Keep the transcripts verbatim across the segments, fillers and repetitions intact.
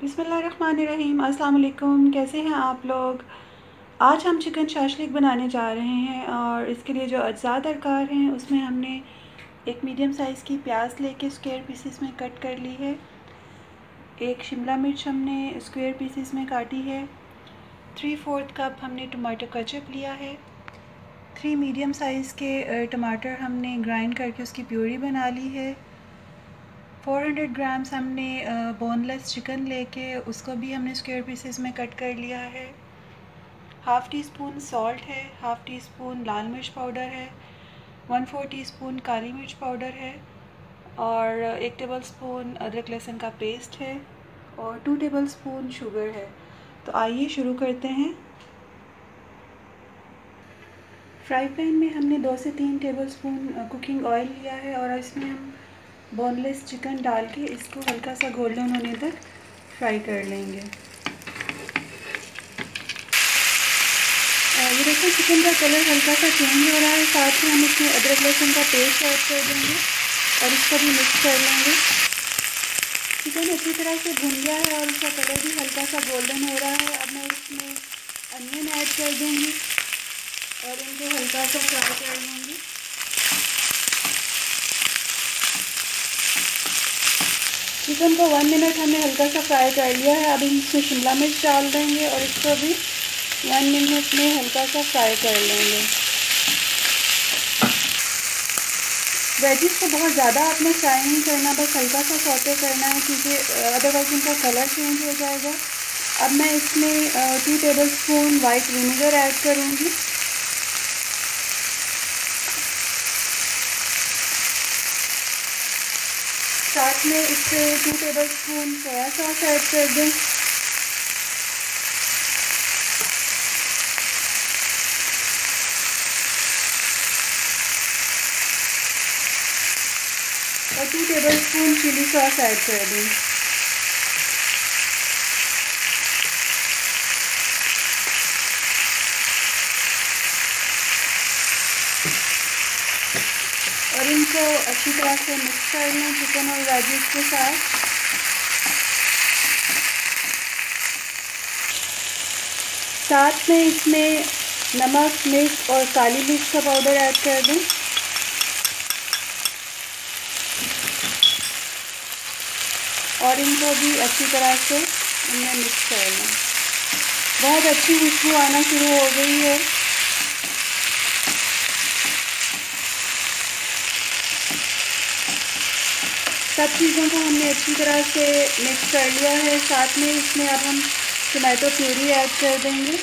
बिस्मिल्लाहिर्रहमानिर्रहीम। अस्सलाम वालेकुम। कैसे हैं आप लोग। आज हम चिकन शाशलिक बनाने जा रहे हैं और इसके लिए जो अज्जा दरकार हैं उसमें हमने एक मीडियम साइज़ की प्याज लेके स्क्वायर पीसेस में कट कर ली है। एक शिमला मिर्च हमने स्क्वायर पीसेस में काटी है। थ्री फोर्थ कप हमने टमाटो केचप लिया है। थ्री मीडियम साइज़ के टमाटर हमने ग्राइंड करके उसकी प्यूरी बना ली है। चार सौ ग्राम्स हमने बोनलेस चिकन लेके उसको भी हमने स्क्वायर पीसेस में कट कर लिया है। हाफ़ टी स्पून सॉल्ट है, हाफ़ टी स्पून लाल मिर्च पाउडर है, वन फोर टी स्पून काली मिर्च पाउडर है और एक टेबल स्पून अदरक लहसुन का पेस्ट है और टू टेबल स्पून शुगर है। तो आइए शुरू करते हैं। फ्राई पैन में हमने दो से तीन टेबल स्पून कुकिंग ऑयल लिया है और इसमें हम बोनलेस चिकन डाल के इसको हल्का सा गोल्डन होने तक फ्राई कर लेंगे। ये देखो चिकन का कलर हल्का सा चेंज हो रहा है। साथ में हम इसमें अदरक लहसुन का पेस्ट ऐड कर देंगे और इसको भी मिक्स कर लेंगे। चिकन अच्छी तरह से भुन गया है और इसका कलर भी हल्का सा गोल्डन हो रहा है। अब मैं इसमें अनियन ऐड कर दूँगी और इनको हल्का सा फ्राई कर लूँगी। चिकन को वन मिनट हमने हल्का सा फ्राई कर लिया है। अब इसमें शिमला मिर्च डाल देंगे और इसको भी वन मिनट में हल्का सा फ्राई कर लेंगे। वेजिस को बहुत ज़्यादा आपने फ्राई नहीं करना, बस हल्का सा सौते करना है क्योंकि अदरवाइज इनका कलर चेंज हो जाएगा। अब मैं इसमें two tablespoon white vinegar add करूँगी। साथ में इससे two tablespoon soya sauce add कर दें। और two tablespoon chilli sauce add कर दें। और इनको अच्छी तरह से मिक्स कर लें चिकन और वेजिस के साथ। साथ में इसमें नमक, मिर्च और काली मिर्च का पाउडर ऐड कर दें। और इनको भी अच्छी तरह से इनमें मिक्स कर लें। बहुत अच्छी खुशबू आना शुरू हो गई है। सब चीज़ों को हमने अच्छी तरह से मिक्स कर लिया है। साथ में इसमें अब हम टमाटो प्यूरी ऐड कर देंगे।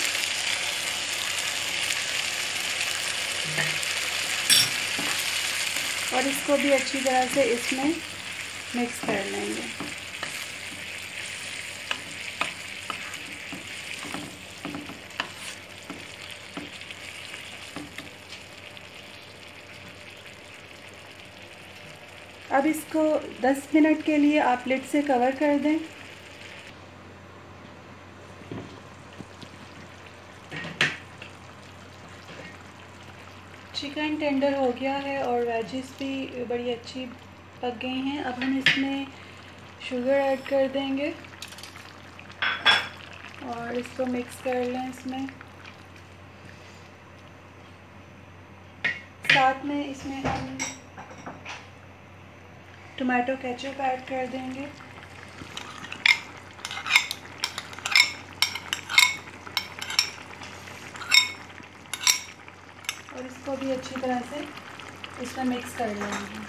और इसको भी अच्छी तरह से इसमें मिक्स कर लेंगे। अब इसको दस मिनट के लिए आप लिड से कवर कर दें। चिकन टेंडर हो गया है और वेजिस भी बड़ी अच्छी पक गई हैं। अब हम इसमें शुगर ऐड कर देंगे और इसको मिक्स कर लें इसमें। साथ में इसमें हम टमाटो केचप ऐड कर देंगे। और इसको भी अच्छी तरह से इसमें मिक्स कर लेंगे।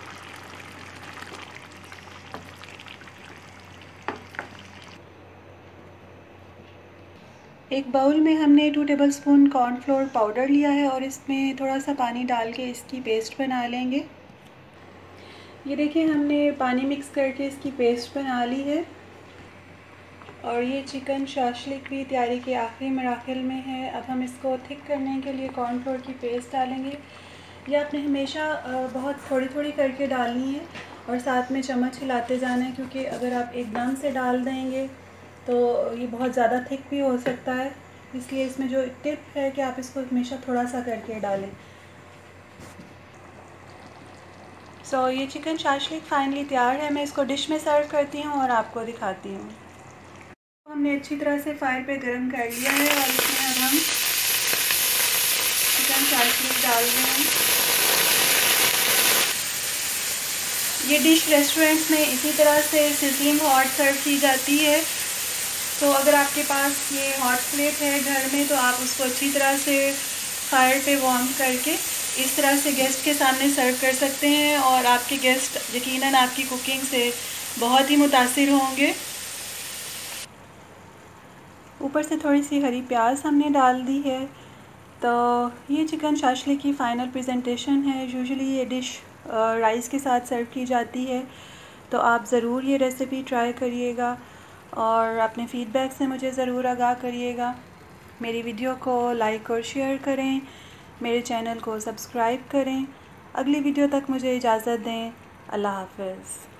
एक बाउल में हमने टू टेबलस्पून कॉर्नफ्लोर पाउडर लिया है और इसमें थोड़ा सा पानी डाल के इसकी पेस्ट बना लेंगे। ये देखिए हमने पानी मिक्स करके इसकी पेस्ट बना ली है। और ये चिकन शाशलिक भी तैयारी के आखिरी मराहिल में है। अब हम इसको थिक करने के लिए कॉर्नफ्लोर की पेस्ट डालेंगे। ये आपने हमेशा बहुत थोड़ी थोड़ी करके डालनी है और साथ में चम्मच हिलाते जाना है क्योंकि अगर आप एकदम से डाल देंगे तो ये बहुत ज़्यादा थिक भी हो सकता है। इसलिए इसमें जो टिप है कि आप इसको हमेशा थोड़ा सा करके डालें। सो so, ये चिकन शाशलिक फाइनली तैयार है। मैं इसको डिश में सर्व करती हूँ और आपको दिखाती हूँ। हमने अच्छी तरह से फायर पे गर्म कर लिया है और इसमें अब हम चिकन शाशलिक डाल रहे हैं। ये डिश रेस्टोरेंट्स में इसी तरह से सिजलिंग हॉट सर्व की जाती है। तो अगर आपके पास ये हॉट प्लेट है घर में तो आप उसको अच्छी तरह से फायर पे वार्म करके इस तरह से गेस्ट के सामने सर्व कर सकते हैं और आपके गेस्ट यकीनन आपकी कुकिंग से बहुत ही मुतासिर होंगे। ऊपर से थोड़ी सी हरी प्याज हमने डाल दी है। तो ये चिकन शाशलिक की फ़ाइनल प्रेजेंटेशन है। यूजुअली ये डिश राइस के साथ सर्व की जाती है, तो आप ज़रूर ये रेसिपी ट्राई करिएगा और अपने फ़ीडबैक से मुझे ज़रूर आगाह करिएगा। मेरी वीडियो को लाइक और शेयर करें, मेरे चैनल को सब्सक्राइब करें। अगली वीडियो तक मुझे इजाज़त दें। अल्लाह हाफ़िज़।